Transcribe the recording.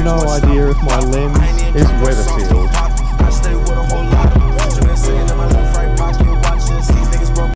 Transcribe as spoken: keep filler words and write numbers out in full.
no idea if my lens is weather sealed.